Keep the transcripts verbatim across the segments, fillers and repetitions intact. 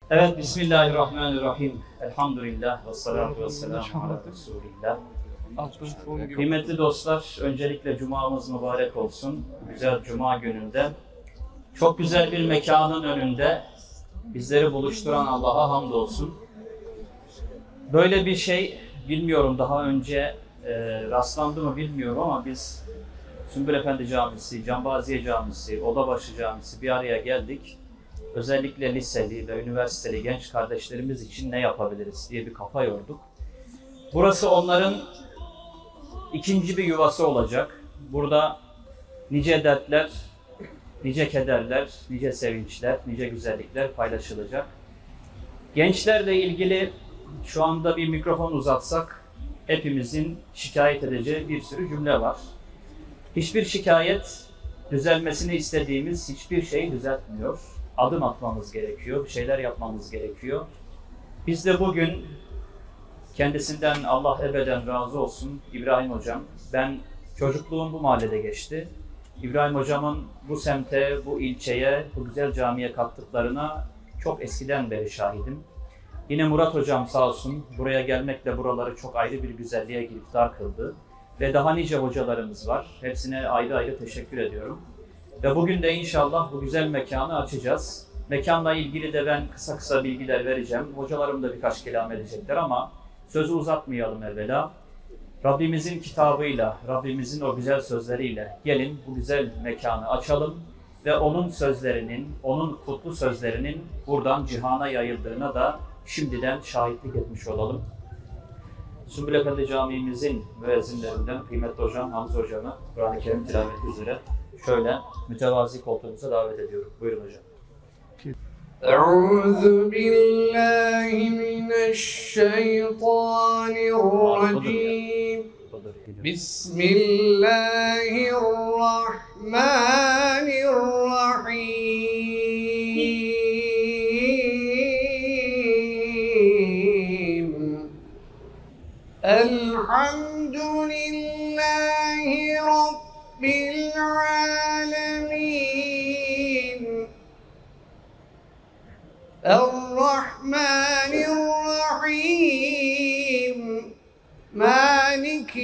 Evet, Bismillahirrahmanirrahim. Elhamdülillah ve salatu ve selamu ala Resulillah. Kıymetli dostlar, öncelikle Cuma'mız mübarek olsun. Güzel Cuma gününde, çok güzel bir mekanın önünde bizleri buluşturan Allah'a hamdolsun. Böyle bir şey bilmiyorum, daha önce e, rastlandı mı bilmiyorum ama biz Sümbül Efendi Camisi, Canbaziye Camisi, Odabaşı Camisi bir araya geldik. Özellikle liseli ve üniversiteli genç kardeşlerimiz için ne yapabiliriz diye bir kafa yorduk. Burası onların ikinci bir yuvası olacak. Burada nice dertler, nice kederler, nice sevinçler, nice güzellikler paylaşılacak. Gençlerle ilgili şu anda bir mikrofon uzatsak hepimizin şikayet edeceği bir sürü cümle var. Hiçbir şikayet düzelmesini istediğimiz hiçbir şeyi düzeltmiyor. Adım atmamız gerekiyor, bir şeyler yapmamız gerekiyor. Biz de bugün kendisinden Allah ebeden razı olsun İbrahim Hocam. Ben çocukluğum bu mahallede geçti. İbrahim Hocam'ın bu semte, bu ilçeye, bu güzel camiye kattıklarına çok eskiden beri şahidim. Yine Murat Hocam sağ olsun buraya gelmekle buraları çok ayrı bir güzelliğe giriftar kıldı. Ve daha nice hocalarımız var. Hepsine ayrı ayrı teşekkür ediyorum. Ve bugün de inşallah bu güzel mekanı açacağız. Mekanla ilgili de ben kısa kısa bilgiler vereceğim. Hocalarım da birkaç kelam edecekler ama sözü uzatmayalım evvela. Rabbimizin kitabıyla, Rabbimizin o güzel sözleriyle gelin bu güzel mekanı açalım ve onun sözlerinin, onun kutlu sözlerinin buradan cihana yayıldığına da şimdiden şahitlik etmiş olalım. Sümbül Efendi Camii'mizin müezzinlerinden kıymetli hocam Hamza Hocam'ı Kur'an-ı Kerim tilaveti üzere şöyle mütevazi koltuğumuza davet ediyorum. Buyurun hocam. Euzu billahi mineşşeytanirracim. Bismillahirrahmanirrahim. Elhamdülillahi Rabbil alemin. Errahmanirrahim. Maliki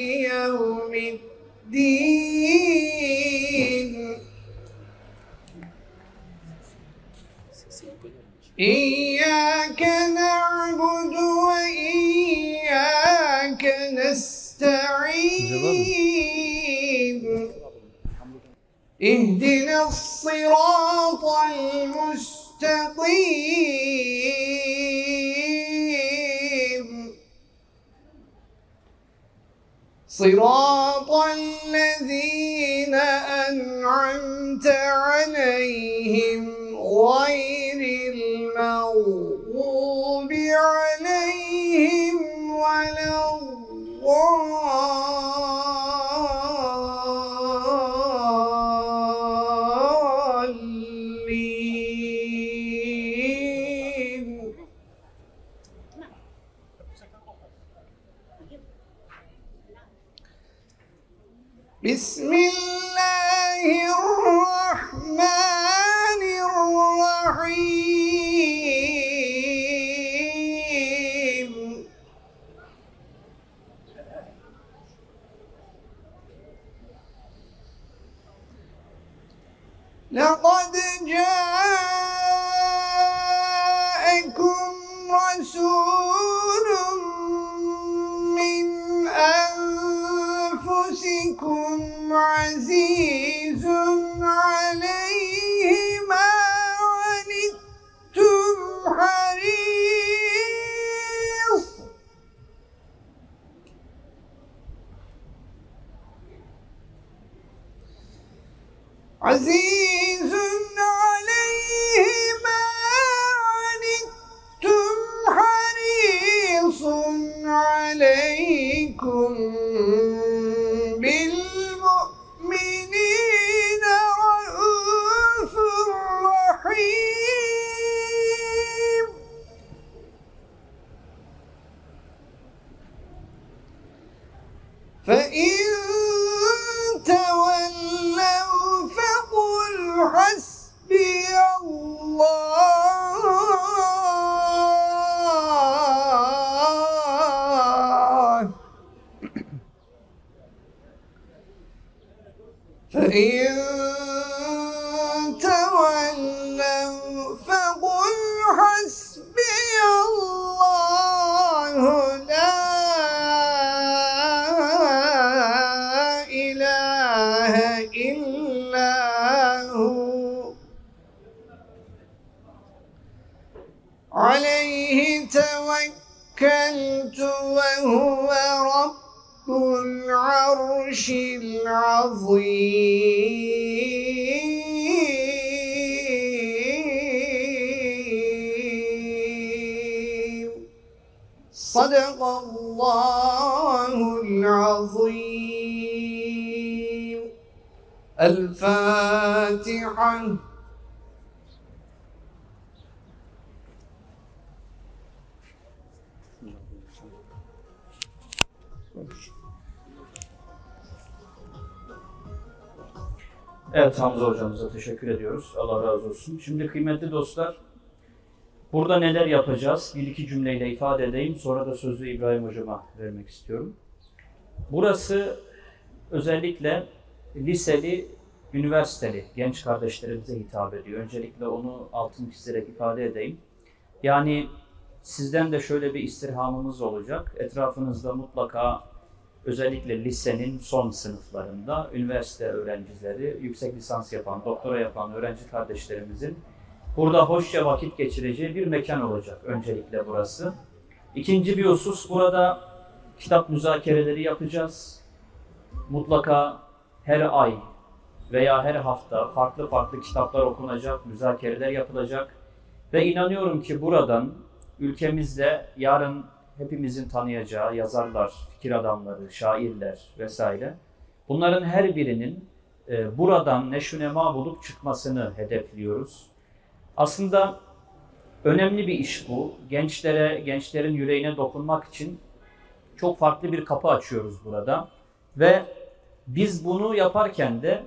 yevmiddin. İyyâke na'budu ve iyyâke nesta'in. İhdinas-sirâtal müstakîm. Sirâtallezîne en'amte aleyhim gayril mağdûbi aleyhim veleddâllîn. Bismillahirrahmanirrahim. Laqad câekum rasûlun min enfusikum azîzun aleyhi mâ anittum harîs azîzun aleyhi mâ anittum harîsun aleykum bil mu'minîne raûfur rahîm. فَإِن تَوَلَّوْا فَقُلْ إن تولوا فقل حسبي الله لا إله إلا هو عليه توكلت وهو رب العرش العظيم صدق الله العظيم الفاتحة. Evet, Hamza hocamıza teşekkür ediyoruz. Allah razı olsun. Şimdi kıymetli dostlar, burada neler yapacağız? Bir iki cümleyle ifade edeyim. Sonra da sözü İbrahim hocama vermek istiyorum. Burası özellikle liseli, üniversiteli genç kardeşlerimize hitap ediyor. Öncelikle onu altını çizerek ifade edeyim. Yani sizden de şöyle bir istirhamımız olacak. Etrafınızda mutlaka özellikle lisenin son sınıflarında üniversite öğrencileri, yüksek lisans yapan, doktora yapan öğrenci kardeşlerimizin burada hoşça vakit geçireceği bir mekan olacak öncelikle burası. İkinci bir husus, burada kitap müzakereleri yapacağız. Mutlaka her ay veya her hafta farklı farklı kitaplar okunacak, müzakereler yapılacak. Ve inanıyorum ki buradan ülkemizde yarın hepimizin tanıyacağı yazarlar, fikir adamları, şairler vesaire. Bunların her birinin e, buradan neşünema bulup çıkmasını hedefliyoruz. Aslında önemli bir iş bu. Gençlere, gençlerin yüreğine dokunmak için çok farklı bir kapı açıyoruz burada. Ve biz bunu yaparken de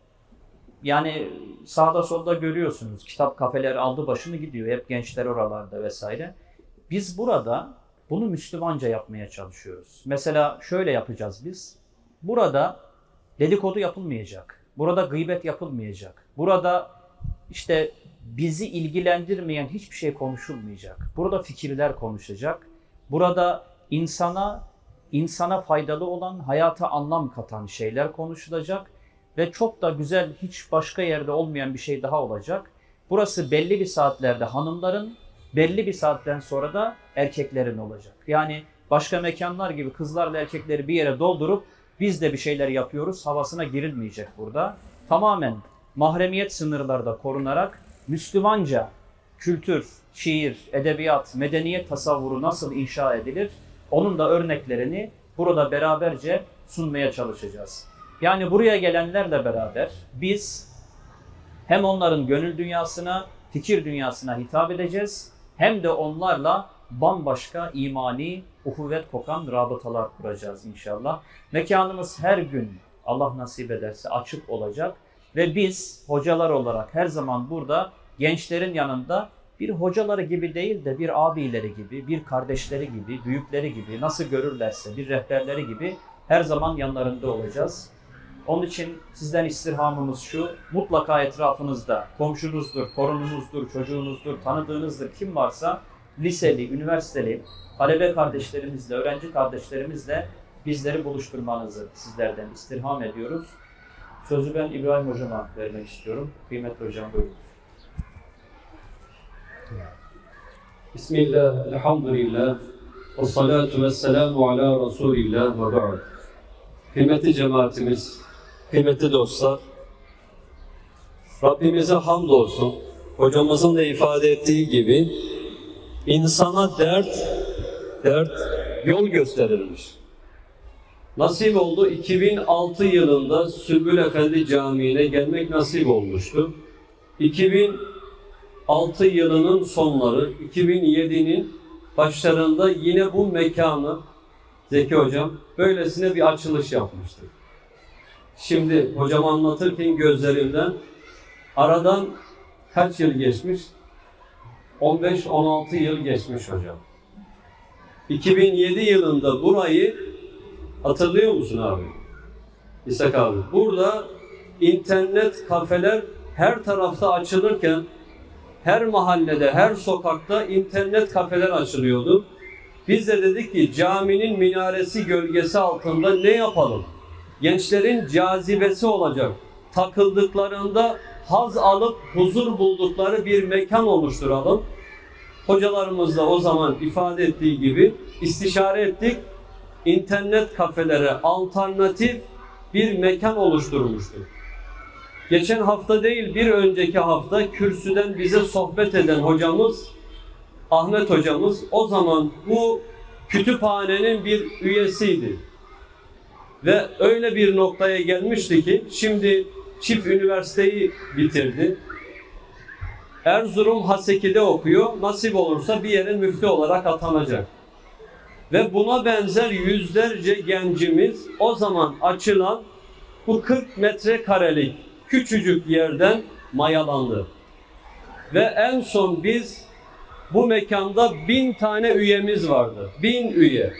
yani sağda solda görüyorsunuz, kitap kafeler aldı başını gidiyor, hep gençler oralarda vesaire. Biz burada bunu Müslümanca yapmaya çalışıyoruz. Mesela şöyle yapacağız biz. Burada dedikodu yapılmayacak. Burada gıybet yapılmayacak. Burada işte bizi ilgilendirmeyen hiçbir şey konuşulmayacak. Burada fikirler konuşacak. Burada insana insana faydalı olan, hayata anlam katan şeyler konuşulacak. Ve çok da güzel, hiç başka yerde olmayan bir şey daha olacak. Burası belli bir saatlerde hanımların, belli bir saatten sonra da erkeklerin olacak. Yani başka mekanlar gibi kızlarla erkekleri bir yere doldurup biz de bir şeyler yapıyoruz havasına girilmeyecek burada. Tamamen mahremiyet sınırlarda korunarak Müslümanca kültür, şiir, edebiyat, medeniyet tasavvuru nasıl inşa edilir? Onun da örneklerini burada beraberce sunmaya çalışacağız. Yani buraya gelenlerle beraber biz hem onların gönül dünyasına, fikir dünyasına hitap edeceğiz, hem de onlarla bambaşka imani, uhuvvet kokan rabıtalar kuracağız inşallah. Mekanımız her gün Allah nasip ederse açık olacak ve biz hocalar olarak her zaman burada gençlerin yanında bir hocaları gibi değil de bir abileri gibi, bir kardeşleri gibi, büyükleri gibi, nasıl görürlerse bir rehberleri gibi her zaman yanlarında olacağız. Onun için sizden istirhamımız şu, mutlaka etrafınızda komşunuzdur, torununuzdur, çocuğunuzdur, tanıdığınızdır kim varsa liseli, üniversiteli, talebe kardeşlerimizle, öğrenci kardeşlerimizle bizleri buluşturmanızı sizlerden istirham ediyoruz. Sözü ben İbrahim hocama vermek istiyorum. Kıymetli hocam buyurun. Bismillah, elhamdülillah, ve salatu ve selamu ala Resulillah ve ba'd. Kıymetli cemaatimiz, kıymetli dostlar, Rabbimize hamdolsun. Hocamızın da ifade ettiği gibi insana dert, dert yol gösterilmiş. Nasip oldu, iki bin altı yılında Sümbül Efendi Camii'ne gelmek nasip olmuştu. iki bin altı yılının sonları, iki bin yedinin başlarında yine bu mekanı Zeki Hocam böylesine bir açılış yapmıştı. Şimdi hocam anlatırken gözlerimden aradan kaç yıl geçmiş? on beş on altı yıl geçmiş hocam. iki bin yedi yılında burayı hatırlıyor musun abi? İshak abi. Burada internet kafeler her tarafta açılırken, her mahallede, her sokakta internet kafeler açılıyordu. Biz de dedik ki caminin minaresi gölgesi altında ne yapalım? Gençlerin cazibesi olacak. Takıldıklarında haz alıp huzur buldukları bir mekan oluşturalım. Hocalarımız da o zaman ifade ettiği gibi istişare ettik. İnternet kafelere alternatif bir mekan oluşturmuştuk. Geçen hafta değil, bir önceki hafta kürsüden bize sohbet eden hocamız, Ahmet hocamız, o zaman bu kütüphanenin bir üyesiydi. Ve öyle bir noktaya gelmişti ki, şimdi çift üniversiteyi bitirdi. Erzurum Haseki'de okuyor, nasip olursa bir yere müftü olarak atanacak. Ve buna benzer yüzlerce gencimiz o zaman açılan bu kırk metrekarelik küçücük yerden mayalandı. Ve en son biz bu mekanda bin tane üyemiz vardı. Bin üye.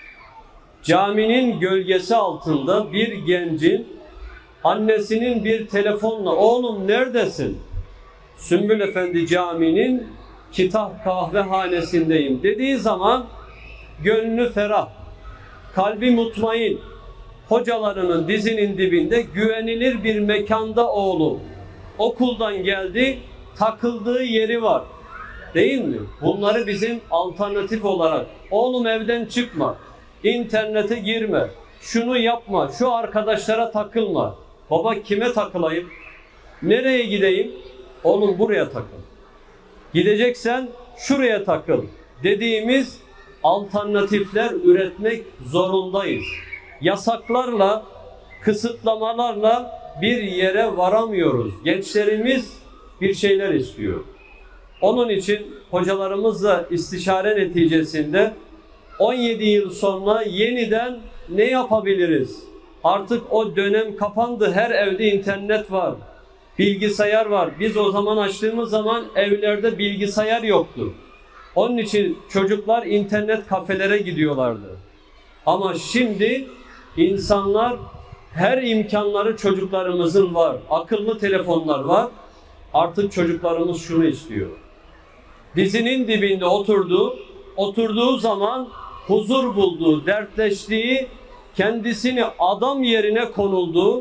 Caminin gölgesi altında bir gencin annesinin bir telefonla "Oğlum neredesin?" "Sümbül Efendi Camii'nin kitap kahvehanesindeyim" dediği zaman gönlü ferah, kalbi mutmain, hocalarının dizinin dibinde güvenilir bir mekanda oğlum. Okuldan geldi, takıldığı yeri var. Değil mi? Bunları bizim alternatif olarak, oğlum evden çıkma, internete girme, şunu yapma, şu arkadaşlara takılma. Baba kime takılayım? Nereye gideyim? Oğlum buraya takıl. Gideceksen şuraya takıl dediğimiz alternatifler üretmek zorundayız. Yasaklarla, kısıtlamalarla bir yere varamıyoruz. Gençlerimiz bir şeyler istiyor. Onun için hocalarımızla istişare neticesinde on yedi yıl sonra yeniden ne yapabiliriz? Artık o dönem kapandı. Her evde internet var. Bilgisayar var. Biz o zaman açtığımız zaman evlerde bilgisayar yoktu. Onun için çocuklar internet kafelere gidiyorlardı. Ama şimdi insanlar, her imkanları çocuklarımızın var. Akıllı telefonlar var. Artık çocuklarımız şunu istiyor. Dizinin dibinde oturduğu, oturduğu zaman huzur bulduğu, dertleştiği, kendisini adam yerine konulduğu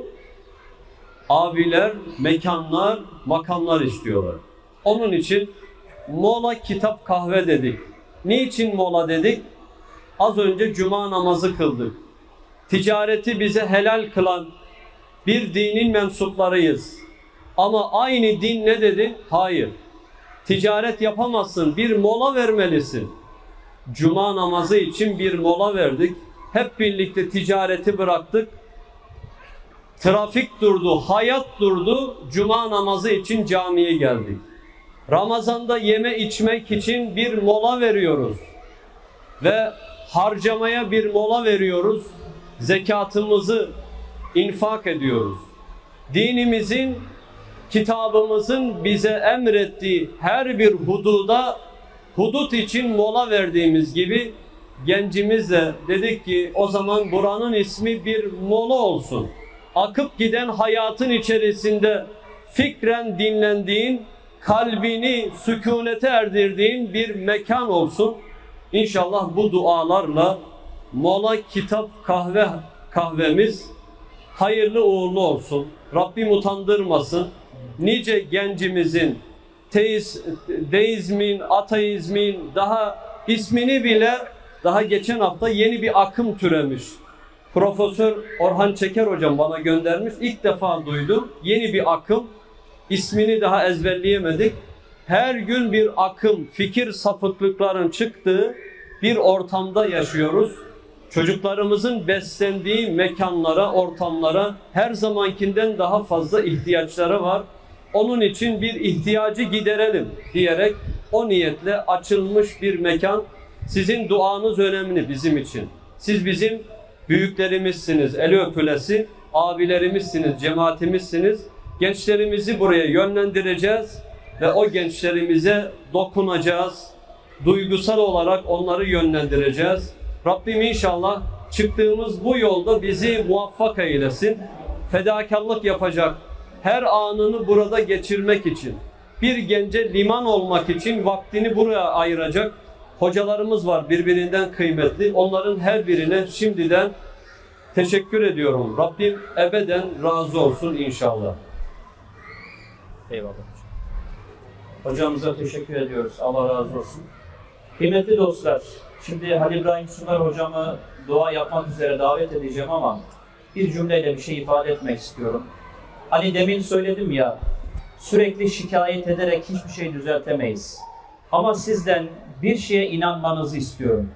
abiler, mekanlar, makamlar istiyorlar. Onun için mola kitap kahve dedik. Niçin mola dedik? Az önce cuma namazı kıldık. Ticareti bize helal kılan bir dinin mensuplarıyız. Ama aynı din ne dedi? Hayır. Ticaret yapamazsın, bir mola vermelisin. Cuma namazı için bir mola verdik. Hep birlikte ticareti bıraktık. Trafik durdu, hayat durdu. Cuma namazı için camiye geldik. Ramazanda yeme içmek için bir mola veriyoruz. Ve harcamaya bir mola veriyoruz. Zekatımızı infak ediyoruz. Dinimizin, kitabımızın bize emrettiği her bir hududa, hudut için mola verdiğimiz gibi gencimizle dedik ki o zaman buranın ismi bir mola olsun. Akıp giden hayatın içerisinde fikren dinlendiğin, kalbini sükunete erdirdiğin bir mekan olsun. İnşallah bu dualarla mola kitap kahve kahvemiz hayırlı uğurlu olsun. Rabbim utandırmasın. Nice gencimizin teiz, deizmin, ateizmin daha ismini bile daha geçen hafta yeni bir akım türemiş. Profesör Orhan Çeker hocam bana göndermiş. İlk defa duydum. Yeni bir akım. İsmini daha ezberleyemedik. Her gün bir akım, fikir sapıklıkların çıktığı bir ortamda yaşıyoruz. Çocuklarımızın beslendiği mekanlara, ortamlara her zamankinden daha fazla ihtiyaçları var. Onun için bir ihtiyacı giderelim diyerek o niyetle açılmış bir mekan. Sizin duanız önemli bizim için. Siz bizim büyüklerimizsiniz, eli öpülesi, abilerimizsiniz, cemaatimizsiniz. Gençlerimizi buraya yönlendireceğiz ve o gençlerimize dokunacağız. Duygusal olarak onları yönlendireceğiz. Rabbim inşallah çıktığımız bu yolda bizi muvaffak eylesin. fedakarlık yapacak, her anını burada geçirmek için, bir gence liman olmak için vaktini buraya ayıracak hocalarımız var birbirinden kıymetli. Onların her birine şimdiden teşekkür ediyorum. Rabbim ebeden razı olsun inşallah. Eyvallah. Hocamıza teşekkür ediyoruz. Allah razı olsun. Kıymetli dostlar, şimdi Halil İbrahim Sunar hocamı dua yapmak üzere davet edeceğim ama bir cümleyle bir şey ifade etmek istiyorum. Hani demin söyledim ya, sürekli şikayet ederek hiçbir şey düzeltemeyiz. Ama sizden bir şeye inanmanızı istiyorum.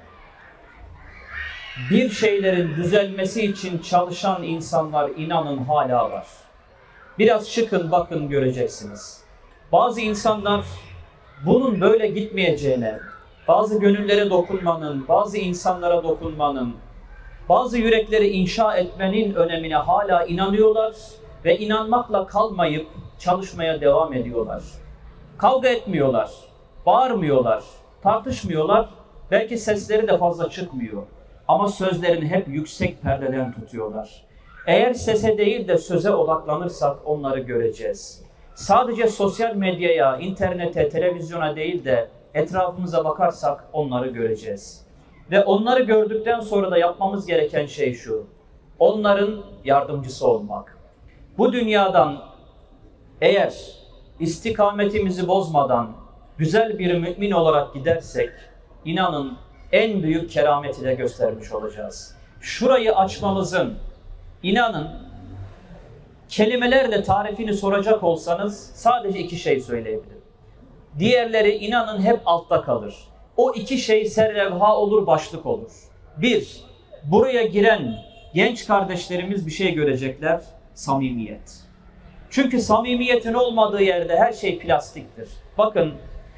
Bir şeylerin düzelmesi için çalışan insanlar inanın hala var. Biraz çıkın bakın göreceksiniz. Bazı insanlar bunun böyle gitmeyeceğine, bazı gönüllere dokunmanın, bazı insanlara dokunmanın, bazı yürekleri inşa etmenin önemine hala inanıyorlar ve inanmakla kalmayıp çalışmaya devam ediyorlar. Kavga etmiyorlar, bağırmıyorlar, tartışmıyorlar, belki sesleri de fazla çıkmıyor. Ama sözlerini hep yüksek perdeden tutuyorlar. Eğer sese değil de söze odaklanırsak onları göreceğiz. Sadece sosyal medyaya, internete, televizyona değil de etrafımıza bakarsak onları göreceğiz. Ve onları gördükten sonra da yapmamız gereken şey şu: onların yardımcısı olmak. Bu dünyadan eğer istikametimizi bozmadan güzel bir mümin olarak gidersek, inanın en büyük kerameti de göstermiş olacağız. Şurayı açmamızın, inanın, kelimelerle tarifini soracak olsanız sadece iki şey söyleyebilirim. Diğerleri inanın hep altta kalır. O iki şey serlevha olur, başlık olur. Bir, buraya giren genç kardeşlerimiz bir şey görecekler: samimiyet. Çünkü samimiyetin olmadığı yerde her şey plastiktir. Bakın,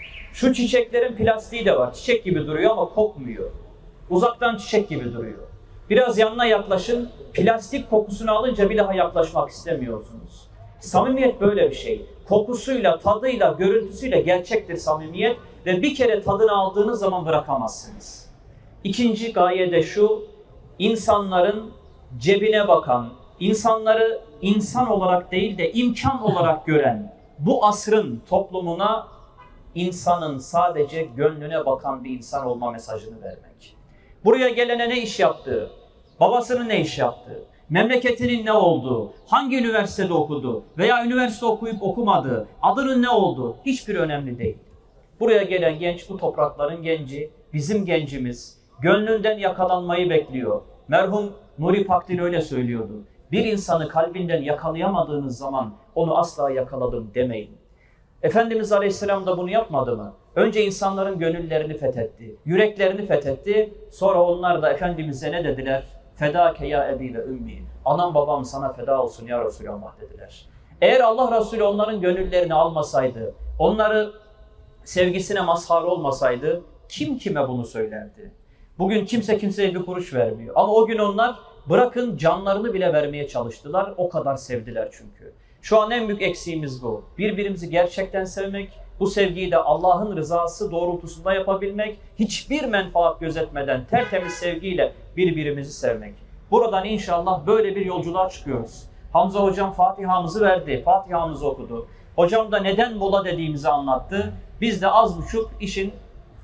şu çiçeklerin plastiği de var. Çiçek gibi duruyor ama kokmuyor. Uzaktan çiçek gibi duruyor. Biraz yanına yaklaşın, plastik kokusunu alınca bir daha yaklaşmak istemiyorsunuz. Samimiyet böyle bir şey. Kokusuyla, tadıyla, görüntüsüyle gerçektir samimiyet ve bir kere tadını aldığınız zaman bırakamazsınız. İkinci gaye de şu: insanların cebine bakan, insanları insan olarak değil de imkan olarak gören bu asrın toplumuna insanın sadece gönlüne bakan bir insan olma mesajını vermek. Buraya gelene ne iş yaptığı, babasının ne iş yaptığı, memleketinin ne olduğu, hangi üniversitede okudu veya üniversite okuyup okumadığı, adının ne olduğu hiçbir önemli değil. Buraya gelen genç bu toprakların genci, bizim gencimiz, gönlünden yakalanmayı bekliyor. Merhum Nuri Pakdil öyle söylüyordu: bir insanı kalbinden yakalayamadığınız zaman onu asla yakaladım demeyin. Efendimiz Aleyhisselam da bunu yapmadı mı? Önce insanların gönüllerini fethetti, yüreklerini fethetti. Sonra onlar da Efendimiz'e ne dediler? Fedâke ya ebi ve ümmi. Anam babam sana feda olsun ya Resulallah dediler. Eğer Allah Resulü onların gönüllerini almasaydı, onları sevgisine mazhar olmasaydı kim kime bunu söylerdi? Bugün kimse kimseye bir kuruş vermiyor. Ama o gün onlar bırakın canlarını bile vermeye çalıştılar. O kadar sevdiler çünkü. Şu an en büyük eksiğimiz bu. Birbirimizi gerçekten sevmek, bu sevgiyi de Allah'ın rızası doğrultusunda yapabilmek, hiçbir menfaat gözetmeden tertemiz sevgiyle birbirimizi sevmek. Buradan inşallah böyle bir yolculuğa çıkıyoruz. Hamza hocam Fatiha'mızı verdi, Fatiha'mızı okudu. Hocam da neden mola dediğimizi anlattı. Biz de az buçuk işin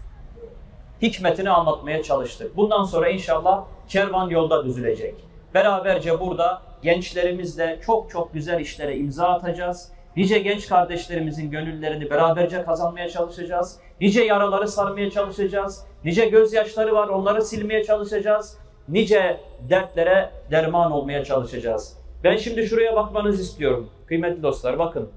hikmetini anlatmaya çalıştık. Bundan sonra inşallah kervan yolda düzülecek. Beraberce burada gençlerimizle çok çok güzel işlere imza atacağız. Nice genç kardeşlerimizin gönüllerini beraberce kazanmaya çalışacağız. Nice yaraları sarmaya çalışacağız. Nice gözyaşları var, onları silmeye çalışacağız. Nice dertlere derman olmaya çalışacağız. Ben şimdi şuraya bakmanızı istiyorum. Kıymetli dostlar, bakın.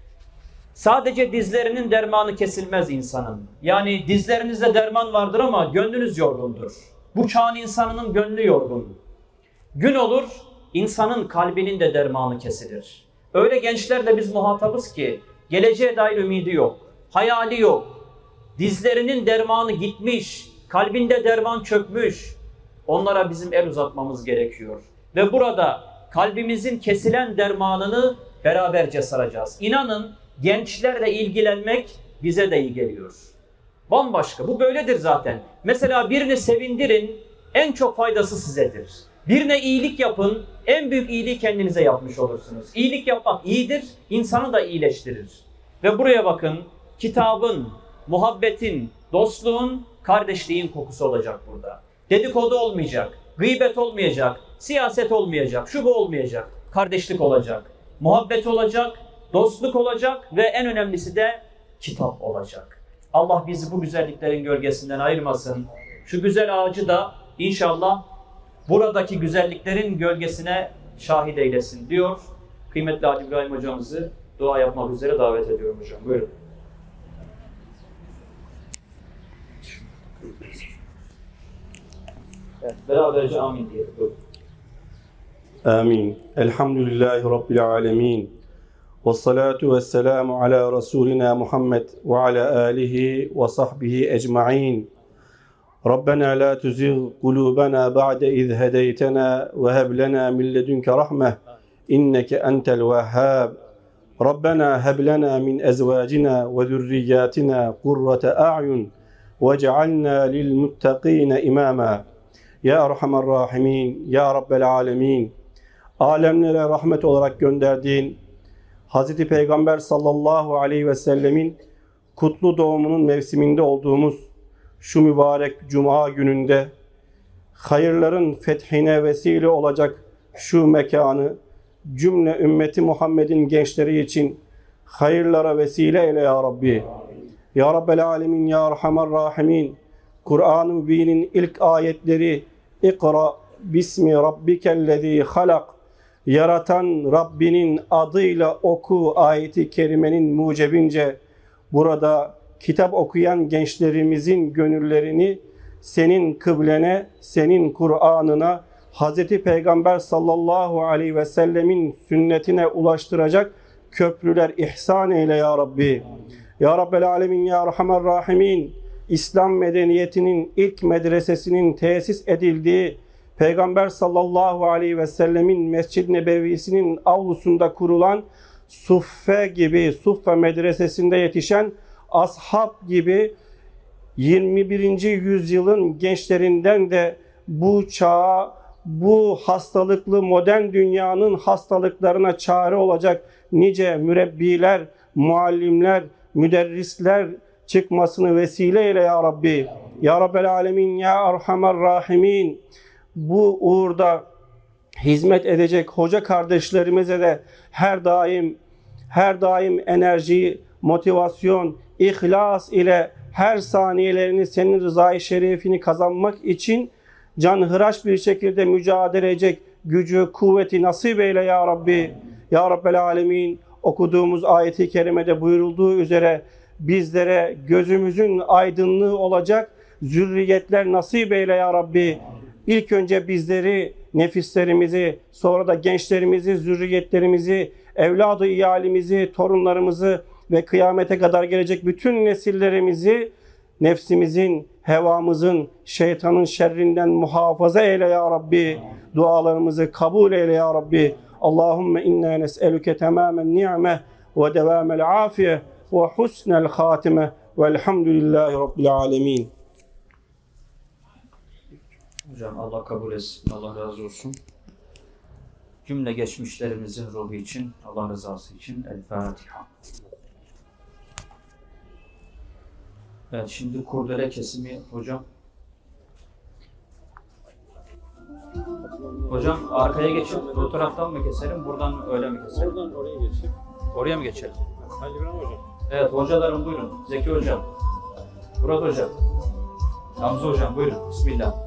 Sadece dizlerinin dermanı kesilmez insanın. Yani dizlerinizde derman vardır ama gönlünüz yorgundur. Bu çağın insanının gönlü yorgun. Gün olur, insanın kalbinin de dermanı kesilir. Öyle gençlerle biz muhatabız ki geleceğe dair ümidi yok, hayali yok. Dizlerinin dermanı gitmiş, kalbinde derman çökmüş. Onlara bizim el uzatmamız gerekiyor. Ve burada kalbimizin kesilen dermanını beraberce saracağız. İnanın gençlerle ilgilenmek bize de iyi geliyor. Bambaşka, bu böyledir zaten. Mesela birini sevindirin, en çok faydası sizedir. Birine iyilik yapın, en büyük iyiliği kendinize yapmış olursunuz. İyilik yapmak iyidir, insanı da iyileştirir. Ve buraya bakın, kitabın, muhabbetin, dostluğun, kardeşliğin kokusu olacak burada. Dedikodu olmayacak, gıybet olmayacak, siyaset olmayacak, şu bu olmayacak. Kardeşlik olacak, muhabbet olacak, dostluk olacak ve en önemlisi de kitap olacak. Allah bizi bu güzelliklerin gölgesinden ayırmasın. Şu güzel ağacı da inşallah buradaki güzelliklerin gölgesine şahit eylesin diyor. Kıymetli Ali İbrahim hocamızı dua yapmak üzere davet ediyorum hocam. Buyurun. Evet, beraberce amin diyelim. Buyurun. Amin. Elhamdülillahi Rabbil alemin. Ve salatu ve selamu ala Resulina Muhammed ve ala alihi ve sahbihi ecma'in. Rabbena la tuzigh kulubana ba'de iz hedeytena ve heb lana min ledunke rahmeh inneke entel vehhab. Rabbena heb lana min ezvacina ve zürriyatina kurrate a'yun vec'alna lil muttaqina imama. Ya Erhamer Rahimin, Ya Rabbel Alemin. Alemlere rahmet olarak gönderdiğin Hazreti Peygamber sallallahu aleyhi ve sellemin kutlu doğumunun mevsiminde olduğumuz şu mübarek cuma gününde hayırların fethine vesile olacak şu mekanı cümle ümmeti Muhammed'in gençleri için hayırlara vesile eyle ya Rabbi. Ya Rabbel Alemin, Ya Erhamer Rahimin. Kur'an-ı Mübin'in ilk ayetleri İkra bismi rabbikellezî halak. Yaratan Rabbinin adıyla oku ayeti kerimenin mucebince burada kitap okuyan gençlerimizin gönüllerini senin kıblene, senin Kur'an'ına, Hazreti Peygamber sallallahu aleyhi ve sellemin sünnetine ulaştıracak köprüler ihsan eyle ya Rabbi. Ya Rabbel Alemin, Ya Erhamer Rahimin. İslam medeniyetinin ilk medresesinin tesis edildiği Peygamber sallallahu aleyhi ve sellemin Mescid-i Nebevi'sinin avlusunda kurulan Suffe gibi, Suffe medresesinde yetişen ashab gibi yirmi birinci yüzyılın gençlerinden de bu çağa, bu hastalıklı modern dünyanın hastalıklarına çare olacak nice mürebbiler, muallimler, müderrisler çıkmasını vesile eyle ya Rabbi. Ya Rabbel Alemin, Ya Erhamer Rahimin. Bu uğurda hizmet edecek hoca kardeşlerimize de her daim her daim enerji, motivasyon, ihlas ile her saniyelerini senin rızayı şerifini kazanmak için canhıraş bir şekilde mücadele edecek gücü, kuvveti nasip eyle ya Rabbi. Ya Rabbel Alemin, okuduğumuz ayeti kerimede buyurulduğu üzere bizlere gözümüzün aydınlığı olacak zürriyetler nasip eyle ya Rabbi. İlk önce bizleri, nefislerimizi, sonra da gençlerimizi, zürriyetlerimizi, evladı iyalimizi, torunlarımızı ve kıyamete kadar gelecek bütün nesillerimizi nefsimizin, hevamızın, şeytanın şerrinden muhafaza eyle ya Rabbi. Dualarımızı kabul eyle ya Rabbi. Allahümme inna nes'eluke tamamen ni'me ve devamel afiye ve husnel hatime velhamdülillahi rabbil alemin. Hocam Allah kabul etsin, Allah razı olsun. Cümle geçmişlerimizin ruhu için, Allah rızası için El Fatiha. Evet, şimdi kurdele kesimi hocam. Hocam arkaya geçip bu taraftan mı keselim, buradan öyle mi keselim? Oradan oraya geçip. Oraya mı geçelim? Ali İbrahim hocam. Evet, hocalarım buyurun. Zeki hocam, Murat hocam, Hamza hocam buyurun. Bismillah.